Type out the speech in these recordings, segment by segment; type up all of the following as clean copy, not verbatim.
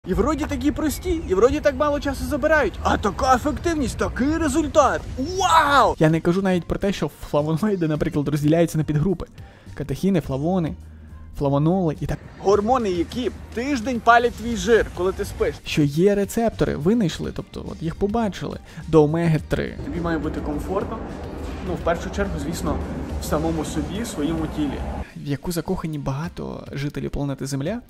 І вроді такі прості, і вроді так мало часу забирають. А така ефективність, такий результат. Вау! Я не кажу навіть про те, що флавоноїди, наприклад, розділяються на підгрупи. Катехіни, флавони, флавоноли і так. Гормони, які тиждень палять твій жир, коли ти спиш. Що є рецептори, винайшли, тобто от їх побачили, до омеги-3. Тобі має бути комфортно, в першу чергу, звісно, в самому собі, в своєму тілі. В яку закохані багато жителів планети Земля.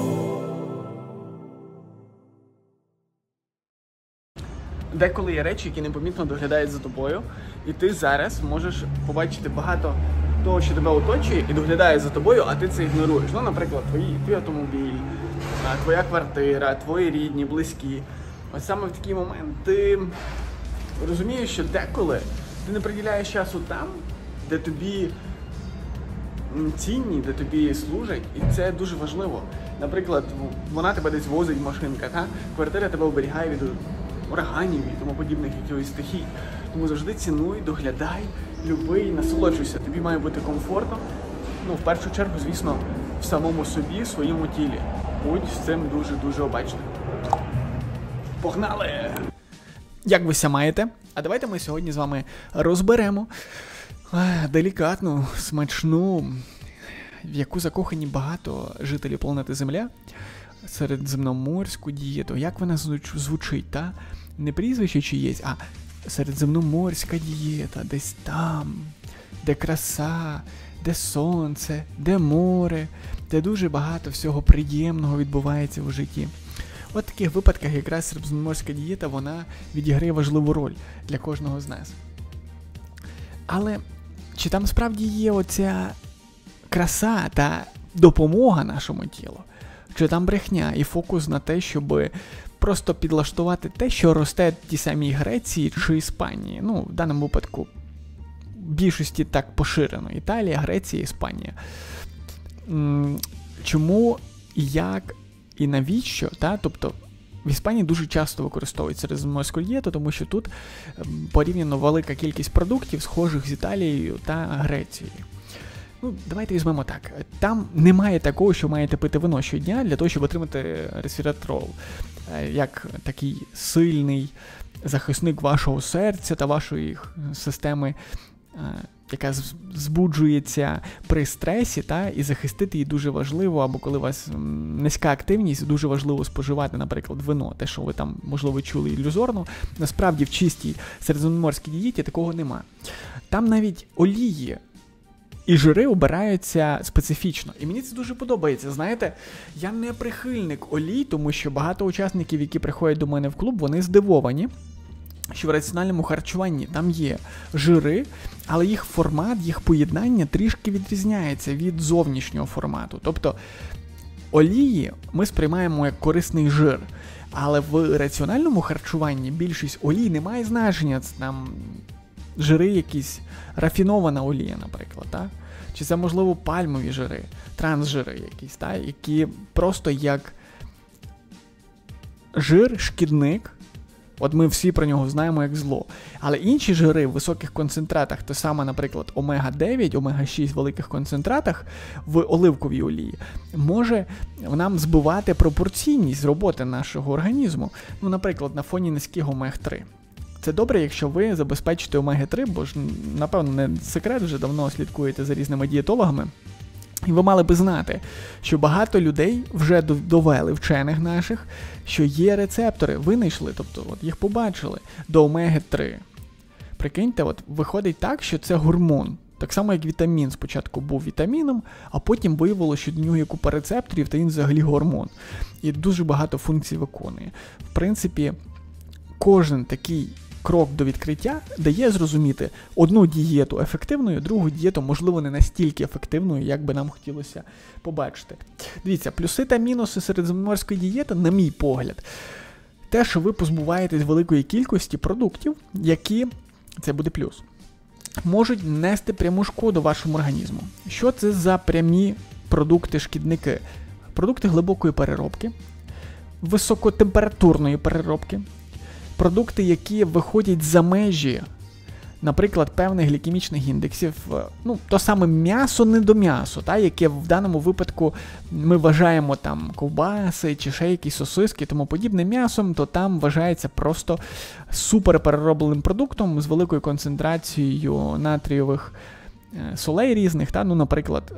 Деколи є речі, які непомітно доглядають за тобою, і ти зараз можеш побачити багато того, що тебе оточує, і доглядає за тобою, а ти це ігноруєш. Наприклад, твій автомобіль, твоя квартира, твої рідні, близькі. Ось саме в такий момент ти розумієш, що деколи ти не приділяєш часу там, де тобі цінні, де тобі служать, і це дуже важливо. Наприклад, вона тебе десь возить машинка, квартира тебе оберігає від ураганів і тому подібних якихось стихій. Тому завжди цінуй, доглядай, люби і насолоджуйся. Тобі має бути комфортно. В першу чергу, звісно, в самому собі, в своєму тілі. Будь з цим дуже-дуже обачним. Погнали! Як ви ся маєте? А давайте ми сьогодні з вами розберемо делікатну, смачну, в яку закохані багато жителів планети Земля, середземноморську дієту. Як вона звучить, та? Не прізвище чиєсь, а середземноморська дієта, десь там, де краса, де сонце, де море, де дуже багато всього приємного відбувається в житті. От в таких випадках якраз середземноморська дієта, вона відіграє важливу роль для кожного з нас. Але чи там справді є оця краса та допомога нашому тілу? Чи там брехня і фокус на те, щоб просто підлаштувати те, що росте в тій самій Греції чи Іспанії? В даному випадку в більшості так поширено. Італія, Греція, Іспанія. Чому, як і навіщо? Тобто в Іспанії дуже часто використовують середземноморську дієту, тому що тут порівняно велика кількість продуктів, схожих з Італією та Грецією. Давайте візьмемо так. Там немає такого, що маєте пити вино щодня для того, щоб отримати ресвератрол. Як такий сильний захисник вашого серця та вашої системи, яка збуджується при стресі, і захистити її дуже важливо, або коли у вас низька активність, дуже важливо споживати, наприклад, вино. Те, що ви там, можливо, чули ілюзорно. Насправді в чистій середземноморській дієті такого нема. Там навіть олії і жири обираються специфічно. І мені це дуже подобається. Знаєте, я не прихильник олій, тому що багато учасників, які приходять до мене в клуб, вони здивовані, що в раціональному харчуванні там є жири, але їх формат, їх поєднання трішки відрізняється від зовнішнього формату. Тобто олії ми сприймаємо як корисний жир, але в раціональному харчуванні більшість олій не має значення. Це там жири якісь, рафінована олія, наприклад, чи це, можливо, пальмові жири, трансжири якісь, які просто як жир, шкідник, от ми всі про нього знаємо як зло. Але інші жири в високих концентратах, то саме, наприклад, омега-9, омега-6 в великих концентратах в оливковій олії, може нам збивати пропорційність роботи нашого організму. Наприклад, на фоні низьких омег-3. Це добре, якщо ви забезпечите омеги-3, бо ж, напевно, не секрет, вже давно слідкуєте за різними дієтологами. І ви мали би знати, що багато людей вже довели, вчених наших, що є рецептори, винайшли, тобто їх побачили, до омеги-3. Прикиньте, виходить так, що це гормон. Так само, як вітамін спочатку був вітаміном, а потім виявилося, що до нього є купа рецепторів, та він взагалі гормон. І дуже багато функцій виконує. В принципі, кожен такий крок до відкриття дає зрозуміти одну дієту ефективною, другу дієту, можливо, не настільки ефективною, як би нам хотілося побачити. Дивіться, плюси та мінуси середземноморської дієти, на мій погляд, те, що ви позбуваєтесь великої кількості продуктів, які, це буде плюс, можуть нести пряму шкоду вашому організму. Що це за прямі продукти-шкідники? Продукти глибокої переробки, високотемпературної переробки, продукти, які виходять за межі наприклад, певних глікемічних індексів, то саме м'ясо не до м'ясо, яке в даному випадку ми вважаємо там ковбаси чи ще якісь сосиски, тому подібне м'ясом, то там вважається просто суперпереробленим продуктом з великою концентрацією натрієвих солей різних, наприклад,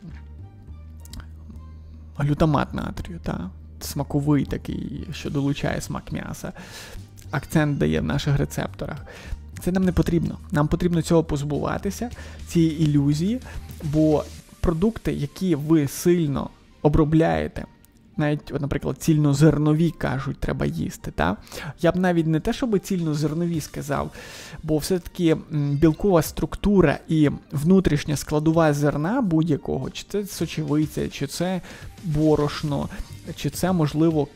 глютамат натрію, смаковий такий, що долучає смак м'яса, акцент дає в наших рецепторах. Це нам не потрібно. Нам потрібно цього позбуватися, цієї ілюзії, бо продукти, які ви сильно обробляєте, навіть, наприклад, цільнозернові, кажуть, треба їсти, Я б навіть не те, щоб цільнозернові сказав, бо все-таки білкова структура і внутрішня складова зерна будь-якого, чи це сочевиця, чи це борошно, чи це, можливо,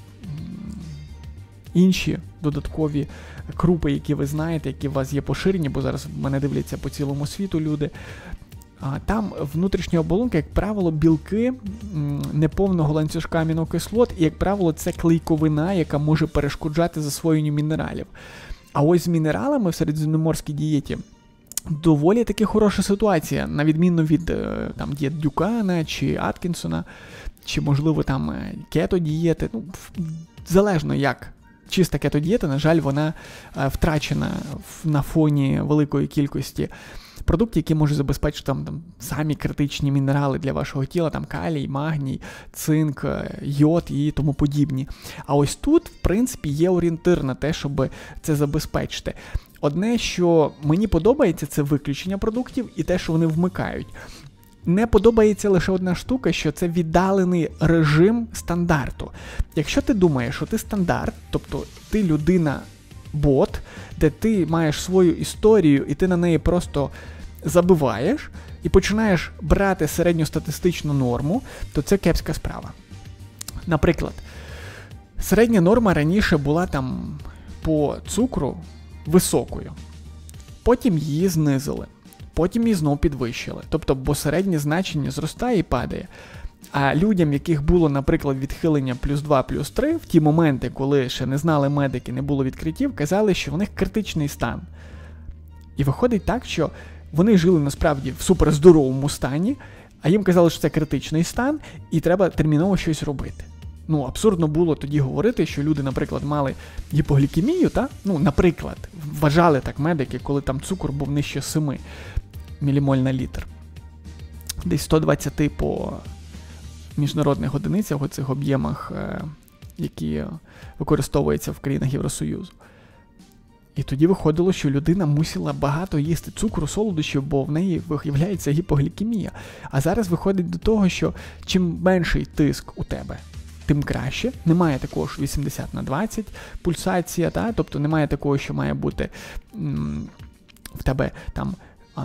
інші додаткові крупи, які ви знаєте, які у вас є поширені, бо зараз мене дивляться по цілому світу люди. Там внутрішня оболонка, як правило, білки неповного ланцюжка амінокислот, і, як правило, це клейковина, яка може перешкоджати засвоєнню мінералів. А ось з мінералами в середземноморській дієті доволі таки хороша ситуація, на відміну від дієт Дюкана чи Аткінсона, чи, можливо, там кето-дієти, залежно як. Чиста кето-дієта, на жаль, вона втрачена на фоні великої кількості продуктів, які можуть забезпечити там самі критичні мінерали для вашого тіла, там калій, магній, цинк, йод і тому подібні. А ось тут, в принципі, є орієнтир на те, щоб це забезпечити. Одне, що мені подобається, це виключення продуктів і те, що вони вмикають. Не подобається лише одна штука, що це віддалений режим стандарту. Якщо ти думаєш, що ти стандарт, тобто ти людина-бот, де ти маєш свою історію і ти на неї просто забиваєш і починаєш брати середньостатистичну норму, то це кепська справа. Наприклад, середня норма раніше була там по цукру високою, потім її знизили. Потім її знову підвищили. Тобто, бо середнє значення зростає і падає. А людям, яких було, наприклад, відхилення +2, +3, в ті моменти, коли ще не знали медики, не було відкриттів, казали, що в них критичний стан. І виходить так, що вони жили насправді в суперздоровому стані, а їм казали, що це критичний стан, і треба терміново щось робити. Абсурдно було тоді говорити, що люди, наприклад, мали гіпоглікемію, наприклад, вважали так медики, коли там цукор був нижче 7 мілімоль на літр. Десь 120 по міжнародних одиницях, у цих об'ємах, які використовуються в країнах Євросоюзу. І тоді виходило, що людина мусила багато їсти цукру, солодощів, бо в неї виявляється гіпоглікемія. А зараз виходить до того, що чим менший тиск у тебе, тим краще. Немає такого ж 80/20 пульсація, тобто немає такого, що має бути в тебе там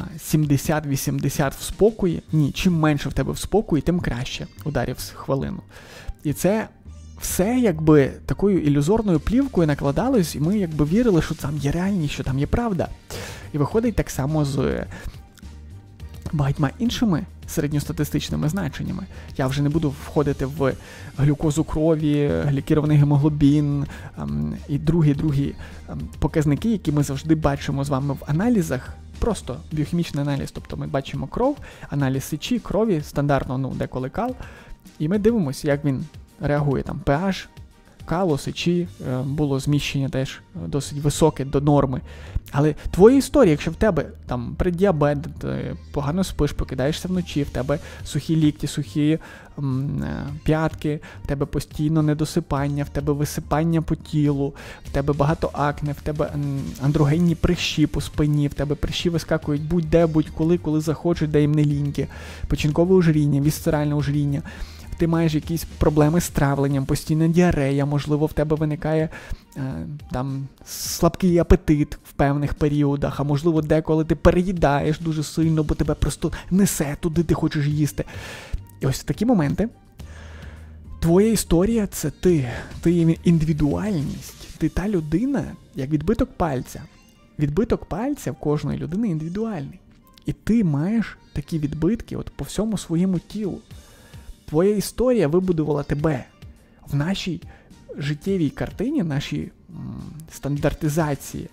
70-80 в спокої. Ні, чим менше в тебе в спокої, тим краще ударів в хвилину. І це все якби такою ілюзорною плівкою накладалось, і ми якби вірили, що там є реальність, що там є правда. І виходить так само з багатьма іншими середньостатистичними значеннями. Я вже не буду входити в глюкозу крові, глікірований гемоглобін і другі показники, які ми завжди бачимо з вами в аналізах. Просто біохімічний аналіз, тобто ми бачимо кров, аналіз сечі, крові, стандартно, деколи кал, і ми дивимося, як він реагує. Там pH, калу, сечі, було зміщення теж досить високе до норми. Але твоя історія, якщо в тебе там преддіабет, ти погано спиш, прокидаєшся вночі, в тебе сухі лікті, сухі п'ятки, в тебе постійно недосипання, в тебе висипання по тілу, в тебе багато акне, в тебе андрогенні прищі по спині, в тебе прищі вискакують будь-де, будь-коли, коли захочуть, де їм не ліньки, печінкове ожиріння, вісцеральне ожиріння. Ти маєш якісь проблеми з травленням, постійна діарея, можливо, в тебе виникає там слабкий апетит в певних періодах, а можливо, деколи ти переїдаєш дуже сильно, бо тебе просто несе туди, ти хочеш їсти. І ось в такі моменти твоя історія – це ти індивідуальність, ти та людина, як відбиток пальця. Відбиток пальця в кожної людини індивідуальний. І ти маєш такі відбитки по всьому своєму тілу. Твоя історія вибудувала тебе. В нашій життєвій картині, нашій стандартизації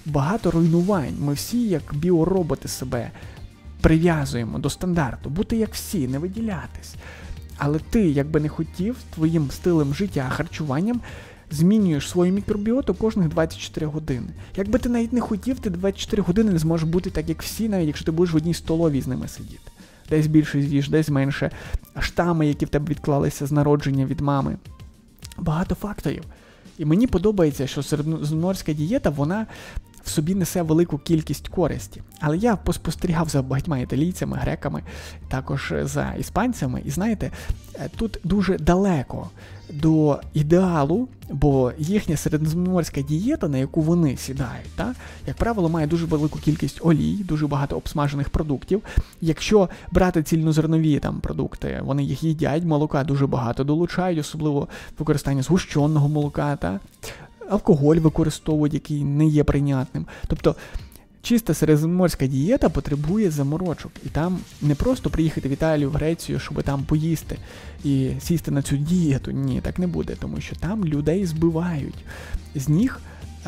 багато руйнувань. Ми всі, як біороботи, себе прив'язуємо до стандарту, бути як всі, не виділятись. Але ти, якби не хотів, твоїм стилем життя, харчуванням, змінюєш свою мікробіоту кожних 24 години. Якби ти навіть не хотів, ти 24 години не зможеш бути так, як всі, навіть якщо ти будеш в одній столовій з ними сидіти. Десь більше з'їж, десь менше. Штами, які в тебе відклалися з народження від мами. Багато факторів. І мені подобається, що середземноморська дієта, вона в собі несе велику кількість користі. Але я поспостерігав за багатьма італійцями, греками, також за іспанцями. І знаєте, тут дуже далеко до ідеалу, бо їхня середземноморська дієта, на яку вони сідають, як правило, має дуже велику кількість олій, дуже багато обсмажених продуктів. Якщо брати цільнозернові продукти, вони їх їдять, молока дуже багато долучають, особливо використання згущеного молока, алкоголь використовують, який не є прийнятним. Тобто, чиста середземноморська дієта потребує заморочок. І там не просто приїхати в Італію, в Грецію, щоб там поїсти і сісти на цю дієту. Ні, так не буде, тому що там людей збивають. З них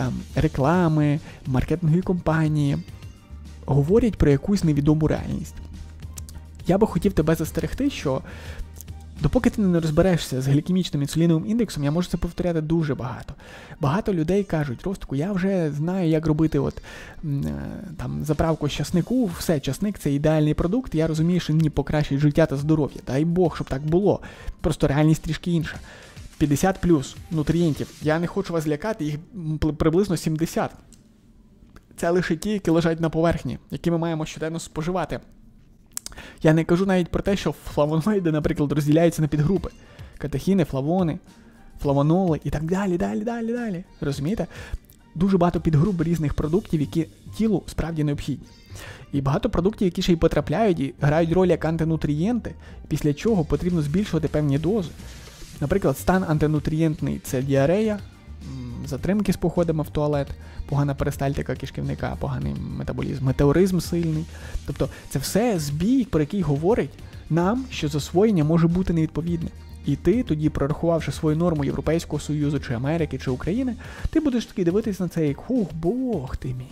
реклами, маркетингові компанії говорять про якусь невідому реальність. Я би хотів тебе застерегти, що допоки ти не розберешся з глікемічним інсуліновим індексом, я можу це повторяти дуже багато. Багато людей кажуть: Ростику, я вже знаю, як робити заправку з часнику, все, часник – це ідеальний продукт, я розумію, що мені покращить життя та здоров'я. Дай Бог, щоб так було. Просто реальність трішки інша. 50 плюс нутрієнтів. Я не хочу вас лякати, їх приблизно 70. Це лише ті, які лежать на поверхні, які ми маємо щоденно споживати. Я не кажу навіть про те, що флавоноїди, наприклад, розділяються на підгрупи. Катехіни, флавони, флавоноли і так далі. Розумієте? Дуже багато підгруп різних продуктів, які тілу справді необхідні. І багато продуктів, які ще й потрапляють і грають роль як антинутрієнти, після чого потрібно збільшувати певні дози. Наприклад, стан антинутрієнтний – це діарея, затримки з походами в туалет, погана перистальтика кишківника, поганий метаболізм, метеоризм сильний. Тобто це все збій, про який говорить нам, що засвоєння може бути невідповідне. І ти тоді, прорахувавши свою норму Європейського Союзу, чи Америки, чи України, ти будеш такий дивитись на це як: Бог ти мій.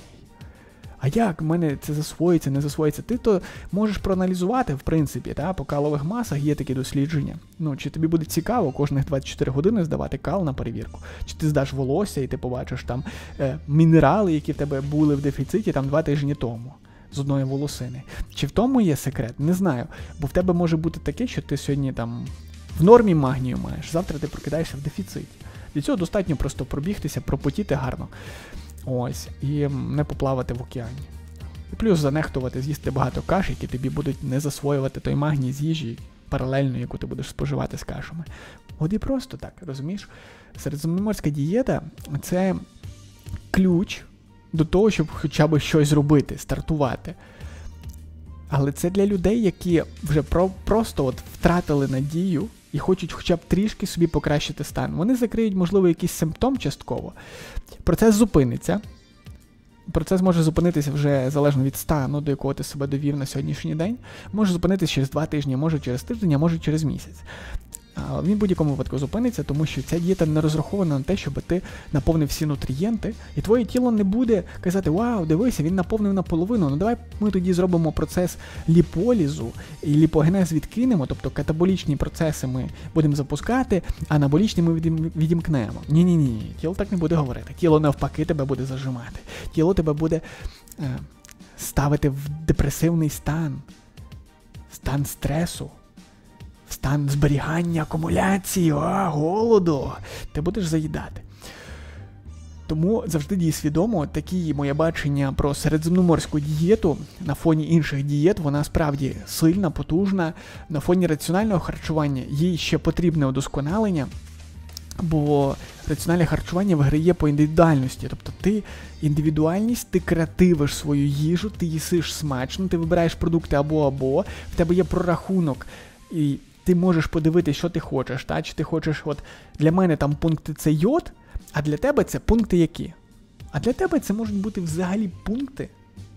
А як в мене це засвоїться, не засвоїться? Ти то можеш проаналізувати, в принципі, по калових масах є такі дослідження. Чи тобі буде цікаво кожних 24 години здавати кал на перевірку? Чи ти здаш волосся і ти побачиш там мінерали, які в тебе були в дефіциті 2 тижні тому з одної волосини? Чи в тому є секрет? Не знаю. Бо в тебе може бути таке, що ти сьогодні в нормі магнію маєш, завтра ти прокидаєшся в дефіциті. Для цього достатньо просто пробігтися, пропотіти гарно. Ось, і не поплавати в океані. І плюс занехтувати, з'їсти багато каш, які тобі будуть не засвоювати той магній з їжі паралельно, яку ти будеш споживати з кашами. От і просто так, розумієш? Середземноморська дієта – це ключ до того, щоб хоча б щось робити, стартувати. Але це для людей, які вже просто втратили надію і хочуть хоча б трішки собі покращити стан. Вони закриють, можливо, якийсь симптом частково. Процес зупиниться. Процес може зупинитися вже залежно від стану, до якого ти себе довів на сьогоднішній день. Може зупинитися через 2 тижні, може через тиждень, а може через місяць. Він в будь-якому випадку зупиниться, тому що ця дієта не розрахована на те, щоб ти наповнив всі нутрієнти, і твоє тіло не буде казати: вау, дивися, він наповнив наполовину, давай ми тоді зробимо процес ліполізу і ліпогенез відкинемо, тобто катаболічні процеси ми будемо запускати, а анаболічні ми відімкнемо. Ні, тіло так не буде говорити. Тіло навпаки тебе буде зажимати. Тіло тебе буде ставити в депресивний стан стресу. Стан зберігання, акумуляції, голоду. Ти будеш заїдати. Тому завжди дій свідомо. Такі моє бачення про середземноморську дієту на фоні інших дієт. Вона справді сильна, потужна. На фоні раціонального харчування їй ще потрібне удосконалення. Бо раціональне харчування виграє по індивідуальності. Тобто ти індивідуальність, ти креативиш свою їжу, ти їсиш смачно, ти вибираєш продукти або-або, в тебе є прорахунок. І ти можеш подивитися, що ти хочеш, чи ти хочеш, для мене пункти це йод, а для тебе це пункти які? А для тебе це можуть бути взагалі пункти,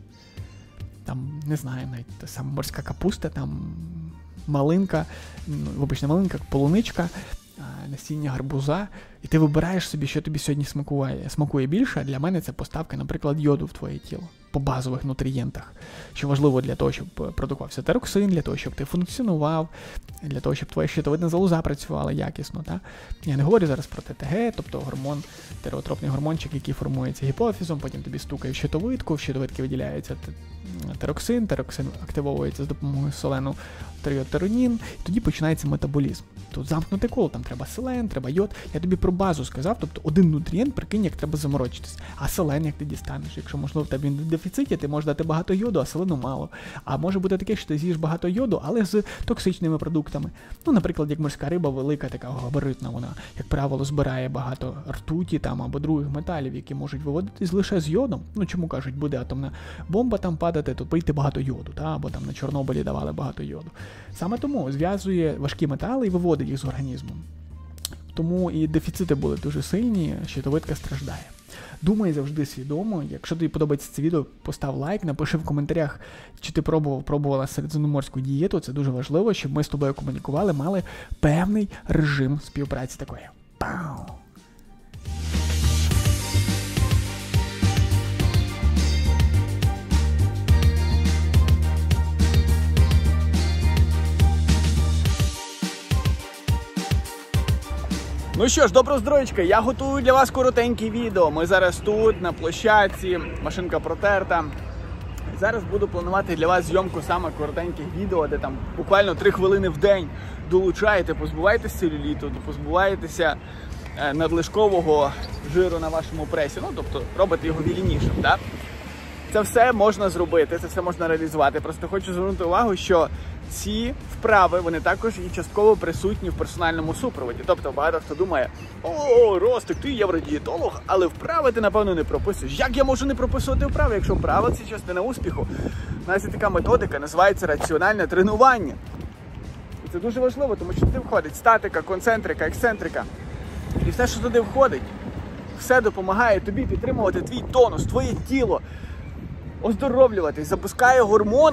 не знаю, навіть та сама морська капуста, малинка, полуничка, насіння гарбуза, І ти вибираєш собі, що тобі сьогодні смакує більше, а для мене це поставка, наприклад, йоду в твоє тіло по базових нутрієнтах, що важливо для того, щоб продукувався тироксин, для того, щоб ти функціонував, для того, щоб твоя щитовидна залоза працювала якісно. Та? Я не говорю зараз про ТТГ, тобто гормон, тиреотропний гормончик, який формується гіпофізом, потім тобі стукає в щитовидку, в щитовидці виділяється тироксин активовується з допомогою селену тріотеронін, і тоді починається метаболізм. Тут замкнуте коло, там треба селен, треба йод. Я тобі про базу сказав, тобто один нутрієнт, прикинь, як треба заморочитись. А селен як ти дістанеш? Якщо, можливо, в тебе він в дефіциті, ти можеш дати багато йоду, а селену мало. А може бути таке, що ти з'їш багато йоду, але з токсичними продуктами. Ну, наприклад, як морська риба, велика, така габаритна, вона, як правило, збирає багато ртуті там або других металів, які можуть виводитись лише з йодом. Ну, чому кажуть, буде атомна бомба там падати, то пийте багато йоду, та? Або там на Чорнобилі давали багато йоду. Саме тому зв'язує важкі метали і виводить їх з організму. Тому і дефіцити були дуже сильні, щитовидка страждає. Думай завжди свідомо. Якщо тобі подобається це відео, постав лайк, напиши в коментарях, чи ти пробувала середземноморську дієту. Це дуже важливо, щоб ми з тобою комунікували, мали певний режим співпраці такої. Пау! Ну що ж, доброго здоров'ячка, я готую для вас коротеньке відео. Ми зараз тут, на площадці, машинка протерта. Зараз буду планувати для вас зйомку саме коротеньких відео, де там буквально 3 хвилини в день долучаєте, позбуваєтеся целюліту, позбуваєтеся надлишкового жиру на вашому пресі, ну, тобто робите його вільнішим, так? Це все можна зробити, це все можна реалізувати. Просто хочу звернути увагу, що ці вправи, вони також і частково присутні в персональному супроводі. Тобто багато хто думає, о, Ростик, ти євродієтолог, але вправи ти, напевно, не прописуєш. Як я можу не прописувати вправи, якщо вправи – це частина успіху? У нас є така методика, називається раціональне тренування. І це дуже важливо, тому що туди входить статика, концентрика, ексцентрика. І все, що туди входить, все допомагає тобі підтримувати твій тонус, твоє тіло, оздоровлюватись, запускає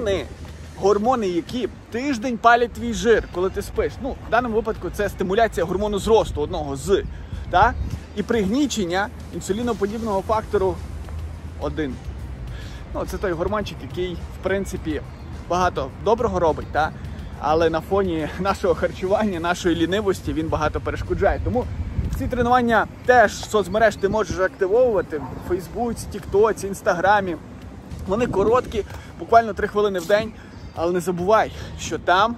гормони, які тиждень палять твій жир, коли ти спиш. Ну, в даному випадку це стимуляція гормону зросту, одного з, та? І пригнічення інсуліноподібного фактору 1. Ну, це той гормончик, який, в принципі, багато доброго робить, та? Але на фоні нашого харчування, нашої лінивості він багато перешкоджає. Тому ці тренування теж в соцмереж ти можеш активовувати в Фейсбуці, Тіктоці, Інстаграмі. Вони короткі, буквально 3 хвилини в день, але не забувай, що там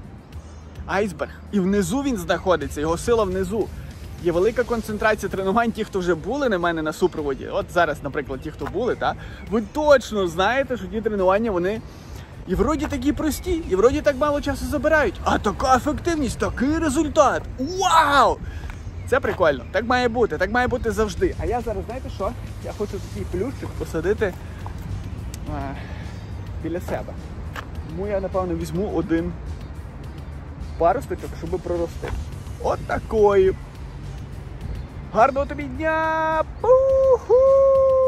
айсберг. І внизу він знаходиться, його сила внизу. Є велика концентрація тренувань, ті, хто вже були на мене на супроводі. От зараз, наприклад, ті, хто були, ви точно знаєте, що ті тренування, вони і вроді такі прості, і вроді так мало часу забирають. А така ефективність, такий результат. Вау! Це прикольно. Так має бути завжди. А я зараз, знаєте що? Я хочу такий плющик посадити біля себе. Тому я, напевно, візьму один паросточок, щоб прорости. От такої. Гарного тобі дня! Пу-ху!